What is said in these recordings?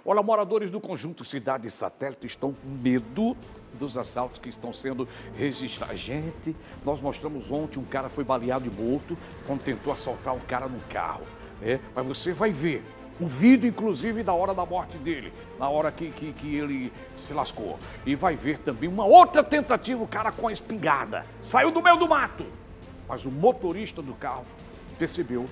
Olha, moradores do conjunto Cidade Satélite estão com medo dos assaltos que estão sendo registrados. Gente, nós mostramos ontem, um cara foi baleado e morto quando tentou assaltar um cara no carro. Mas você vai ver o vídeo, inclusive, da hora da morte dele, na hora que ele se lascou. E vai ver também uma outra tentativa, o cara com a espingarda. Saiu do meio do mato, mas o motorista do carro percebeu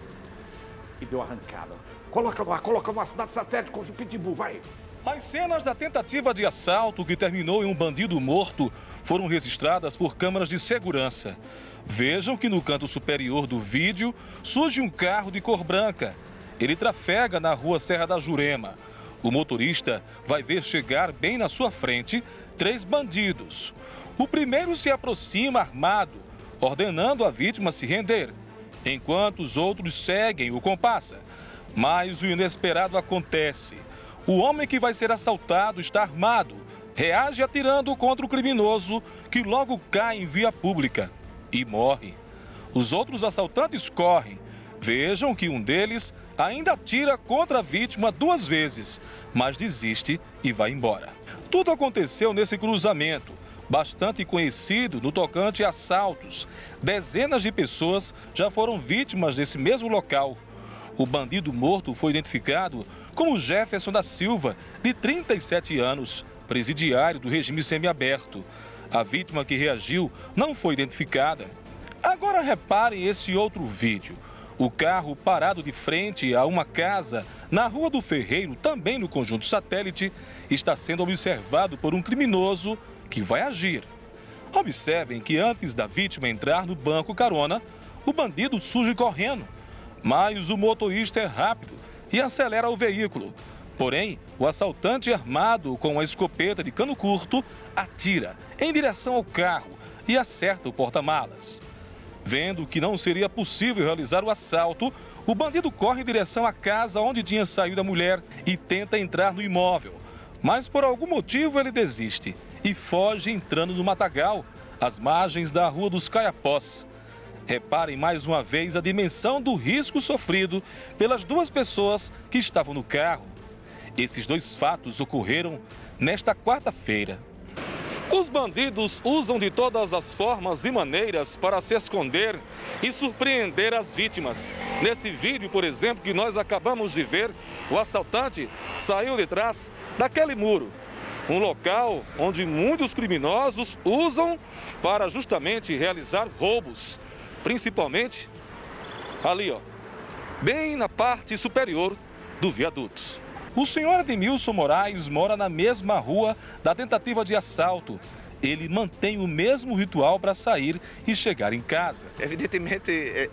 e deu arrancada. Coloca no ar, Cidade Satélite com o Pitbull, vai. As cenas da tentativa de assalto que terminou em um bandido morto foram registradas por câmeras de segurança. Vejam que no canto superior do vídeo surge um carro de cor branca. Ele trafega na rua Serra da Jurema. O motorista vai ver chegar bem na sua frente 3 bandidos. O primeiro se aproxima armado, ordenando a vítima se render, enquanto os outros seguem o compassa. Mas o inesperado acontece. O homem que vai ser assaltado está armado, reage atirando contra o criminoso, que logo cai em via pública e morre. Os outros assaltantes correm. Vejam que um deles ainda atira contra a vítima 2 vezes, mas desiste e vai embora. Tudo aconteceu nesse cruzamento, bastante conhecido no tocante a assaltos. Dezenas de pessoas já foram vítimas desse mesmo local. O bandido morto foi identificado como Jefferson da Silva, de 37 anos, presidiário do regime semiaberto. A vítima que reagiu não foi identificada. Agora reparem esse outro vídeo. O carro parado de frente a uma casa na Rua do Ferreiro, também no conjunto Satélite, está sendo observado por um criminoso que vai agir. Observem que antes da vítima entrar no banco carona, o bandido surge correndo. Mas o motorista é rápido e acelera o veículo. Porém, o assaltante armado com a escopeta de cano curto atira em direção ao carro e acerta o porta-malas. Vendo que não seria possível realizar o assalto, o bandido corre em direção à casa onde tinha saído a mulher e tenta entrar no imóvel. Mas por algum motivo ele desiste e foge entrando no matagal, às margens da Rua dos Caiapós. Reparem mais uma vez a dimensão do risco sofrido pelas 2 pessoas que estavam no carro. Esses 2 fatos ocorreram nesta quarta-feira. Os bandidos usam de todas as formas e maneiras para se esconder e surpreender as vítimas. Nesse vídeo, por exemplo, que nós acabamos de ver, o assaltante saiu de trás daquele muro. Um local onde muitos criminosos usam para justamente realizar roubos. Principalmente ali, ó, bem na parte superior do viaduto. O senhor Edmilson Moraes mora na mesma rua da tentativa de assalto. Ele mantém o mesmo ritual para sair e chegar em casa. Evidentemente,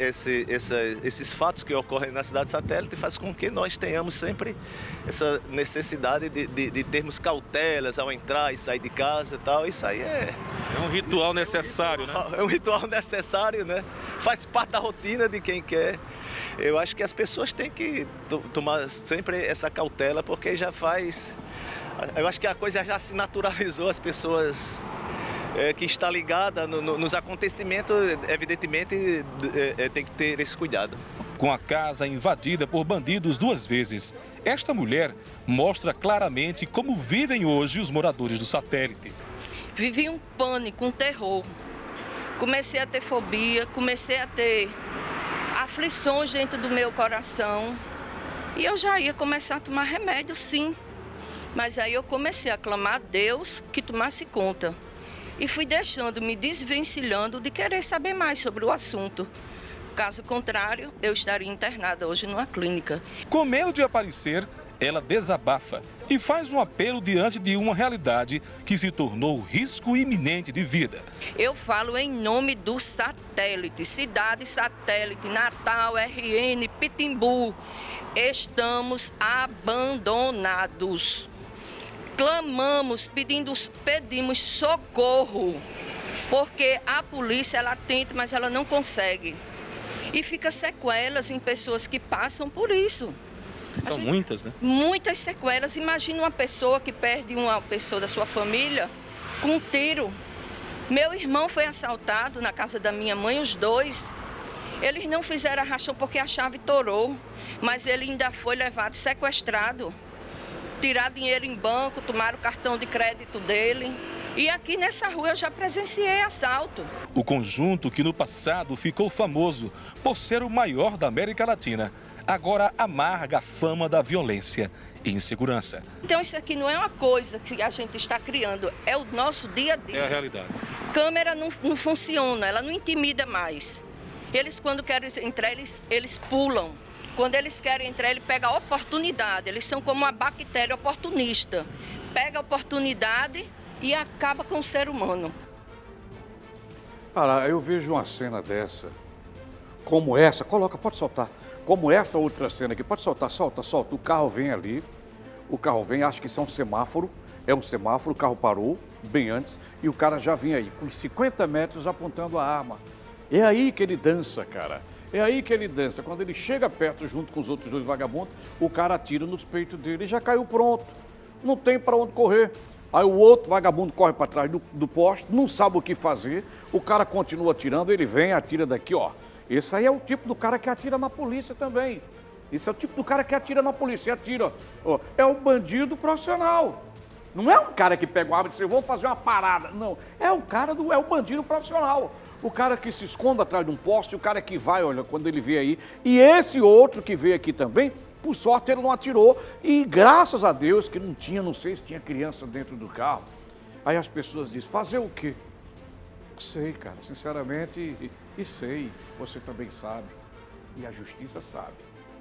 esses fatos que ocorrem na Cidade Satélite faz com que nós tenhamos sempre essa necessidade de termos cautelas ao entrar e sair de casa e tal. Isso aí é um ritual necessário, né? É um ritual necessário, né? Faz parte da rotina de quem quer. Eu acho que as pessoas têm que tomar sempre essa cautela, porque já faz... Eu acho que a coisa já se naturalizou, as pessoas que estão ligadas nos acontecimentos, evidentemente, tem que ter esse cuidado. Com a casa invadida por bandidos 2 vezes, esta mulher mostra claramente como vivem hoje os moradores do Satélite. Vivi um pânico, um terror. Comecei a ter fobia, comecei a ter aflições dentro do meu coração. E eu já ia começar a tomar remédio, sim. Mas aí eu comecei a clamar a Deus que tomasse conta. E fui deixando, me desvencilhando de querer saber mais sobre o assunto. Caso contrário, eu estaria internada hoje numa clínica. Com medo de aparecer, ela desabafa e faz um apelo diante de uma realidade que se tornou risco iminente de vida. Eu falo em nome do Satélite, Cidade Satélite, Natal, RN, Pitbull. Estamos abandonados. Clamamos, pedimos socorro, porque a polícia ela tenta, mas ela não consegue. E fica sequelas em pessoas que passam por isso. São muitas, né? Muitas sequelas. Imagina uma pessoa que perde uma pessoa da sua família com um tiro. Meu irmão foi assaltado na casa da minha mãe, os 2. Eles não fizeram a rachão porque a chave torou, mas ele ainda foi levado sequestrado. tirar dinheiro em banco, tomar o cartão de crédito dele. E aqui nessa rua eu já presenciei assalto. O conjunto que no passado ficou famoso por ser o maior da América Latina, agora amarga a fama da violência e insegurança. Então isso aqui não é uma coisa que a gente está criando, é o nosso dia a dia. É a realidade. Câmera não funciona, ela não intimida mais. Eles, quando querem entrar, eles pulam. Quando eles querem entrar, ele pega a oportunidade. Eles são como uma bactéria oportunista. Pega a oportunidade e acaba com o ser humano. Cara, eu vejo uma cena dessa, como essa, coloca, pode soltar, como essa outra cena aqui, pode soltar, solta, solta. O carro vem ali, o carro vem, acho que isso é um semáforo, o carro parou bem antes e o cara já vinha aí, com 50 metros apontando a arma. É aí que ele dança, cara. É aí que ele dança. Quando ele chega perto, junto com os outros dois vagabundos, o cara atira nos peitos dele e já caiu pronto. Não tem para onde correr. Aí o outro vagabundo corre para trás do poste, não sabe o que fazer. O cara continua atirando, ele vem, atira daqui, ó. Esse aí é o tipo do cara que atira na polícia também. Esse é o tipo do cara que atira na polícia e atira. Ó, é um bandido profissional. Não é um cara que pega uma arma e diz, vamos fazer uma parada. Não, é o cara é o bandido profissional. O cara que se esconde atrás de um poste, o cara que vai, olha, quando ele vê aí. E esse outro que veio aqui também, por sorte ele não atirou. E graças a Deus que não tinha, não sei se tinha criança dentro do carro. Aí as pessoas dizem, fazer o quê? Sei, cara, sinceramente, e sei. Você também sabe. E a justiça sabe.